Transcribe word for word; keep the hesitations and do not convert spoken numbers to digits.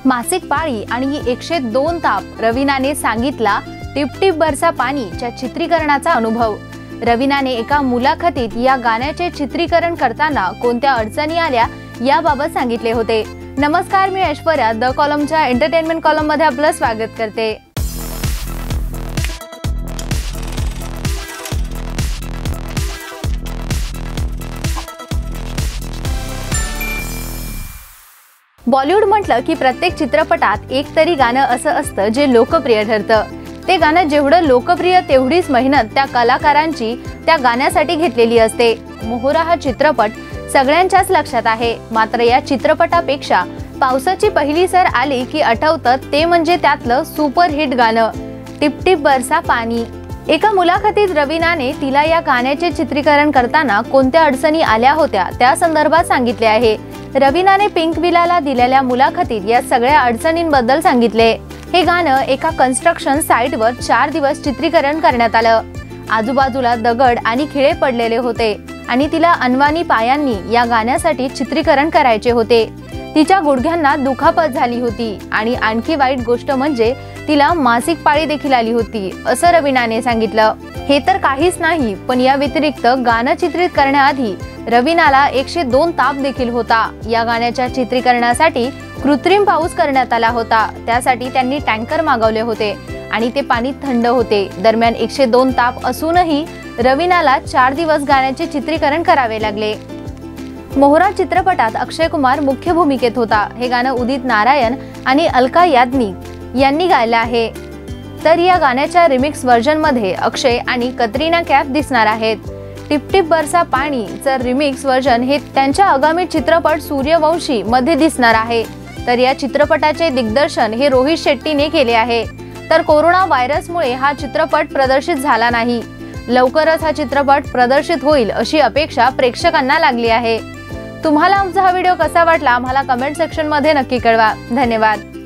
मासिक पाळी आणि एकशे दोन ताप, रवीनाने सांगितला टिप टिप बरसा पाणीच्या चित्रीकरणाचा अनुभव। रवीनाने एका मुलाखतीत या गाण्याचे चित्रीकरण करताना कोणत्या अडचणी आल्या याबाबत सांगितले होते। नमस्कार, मी ऐश्वर्या द कॉलमच्या एंटरटेनमेंट कॉलम मध्ये आपलं स्वागत करते। बॉलिवूड म्हटलं की प्रत्येक चित्रपटात एक तरी गाणं असं असतं जे लोकप्रिय ठरतं। ते गाणं जेवढं लोकप्रिय तेवढीच मेहनत त्या कलाकारांची त्या गाण्यासाठी घेतलेली असते। मोहरा हा चित्रपट सगळ्यांच्याच लक्षात आहे, मात्र या चित्रपटापेक्षा पावसाची पहिली सर आली की आठवतं ते म्हणजे त्यातलं सुपरहिट गाणं टिप टिप बरसा पाणी। एका मुलाखतीत रवीनाने तिला या गाण्याचे चित्रीकरण करताना कोणत्या अडचणी आल्या होत्या त्या संदर्भात सांगितले आहे। रवीनाने पिंक विलाला दिलेल्या मुलाखतीत या सगळ्या अडचणींबद्दल सांगितले। हे गाणं एका कन्स्ट्रक्शन साइटवर चार दिवस चित्रीकरण करण्यात आलं। आजूबाजूला दगड आणि खिळे पडलेले होते आणि तिला अनवाणी पायांनी या गाण्यासाठी चित्रीकरण करायचे होते। तिच्या गुडघ्यांना दुखापत झाली होती आणि आणखी वाईट गोष्ट म्हणजे तिला मासिक पाळी देखील आली होती, असं रवीनाने सांगितलं। हे तर काहीच नाही, पण या व्यतिरिक्त गाणं चित्रित करण्याआधी रवीनाला एकशे दोन ताप देखील होता। या गाण्याच्या चित्रीकरणासाठी कृत्रिम पाऊस करण्यात आला होता। त्यासाठी त्यांनी टँकर मागवले होते आणि ते पाणी थंड होते। दरम्यान एकशे दोन ताप असूनही रवीनाला चार दिवस गाण्याचे चित्रीकरण करावे लागले। मोहरा चित्रपटात अक्षय कुमार मुख्य भूमिकेत होता। हे गाणं उदित नारायण आणि अलका याज्ञिक यांनी गायलं आहे। तर या गाण्याच्या रिमिक्स व्हर्जन मध्ये अक्षय आणि कतरिना कैफ दिसणार आहेत। टिप टिप बरसा पाणी चं रिमिक्स व्हर्जन हे त्यांच्या आगामी चित्रपट सूर्यवंशी मध्ये दिसणार आहे। तर या चित्रपटाचे दिग्दर्शन हे रोहित शेट्टीने केले आहे। तर कोरोना व्हायरसमुळे हा चित्रपट प्रदर्शित झाला नाही। लवकरच हा चित्रपट प्रदर्शित होईल अशी अपेक्षा प्रेक्षकांना लागली आहे। तुम्हाला आमचा हा व्हिडिओ कसा वाटला आम्हाला कमेंट सेक्शन मध्ये नक्की कळवा। धन्यवाद।